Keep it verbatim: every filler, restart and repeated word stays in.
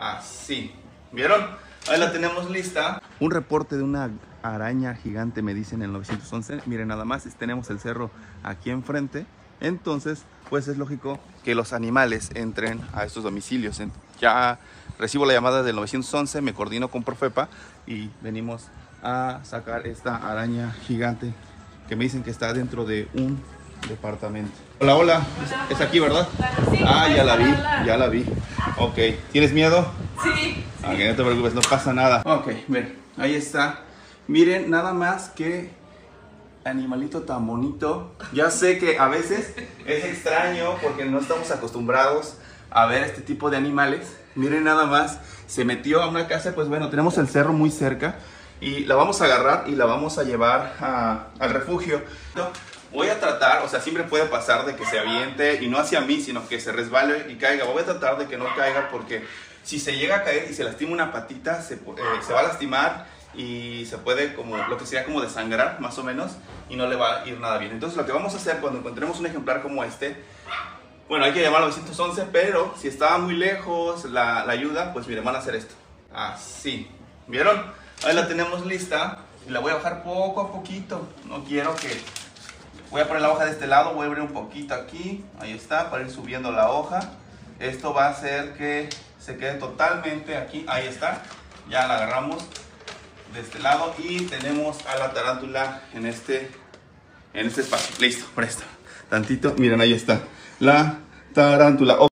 Así. ¿Vieron? Ahí la tenemos lista. Un reporte de una araña gigante, me dicen, en el novecientos once. Miren, nada más, tenemos el cerro aquí enfrente. Entonces, pues es lógico que los animales entren a estos domicilios. Ya recibo la llamada del novecientos once, me coordino con Profepa y venimos a sacar esta araña gigante que me dicen que está dentro de un departamento. Hola, hola, hola. Es, es aquí, ¿verdad? Sí, ah, ya la vi, ya la vi. Ok, ¿tienes miedo? Sí, sí. Ok, no te preocupes, no pasa nada. Ok, ven, ahí está. Miren, nada más que animalito tan bonito. Ya sé que a veces es extraño porque no estamos acostumbrados a ver este tipo de animales. Miren nada más, se metió a una casa. Pues bueno, tenemos el cerro muy cerca y la vamos a agarrar y la vamos a llevar a, al refugio. Voy a tratar, o sea, siempre puede pasar de que se aviente y no hacia mí, sino que se resbale y caiga. Voy a tratar de que no caiga porque si se llega a caer y se lastima una patita, se, eh, se va a lastimar y se puede, como lo que sería como desangrar más o menos, y no le va a ir nada bien. Entonces lo que vamos a hacer cuando encontremos un ejemplar como este, bueno, hay que llamar al novecientos once, pero si está muy lejos la, la ayuda, pues miren, van a hacer esto. Así, ¿vieron? Ahí la tenemos lista y la voy a bajar poco a poquito. No quiero que... Voy a poner la hoja de este lado, voy a abrir un poquito aquí, ahí está, para ir subiendo la hoja. Esto va a hacer que se quede totalmente aquí, ahí está. Ya la agarramos de este lado y tenemos a la tarántula en este, en este espacio. Listo, presto. Tantito, miren, ahí está la tarántula.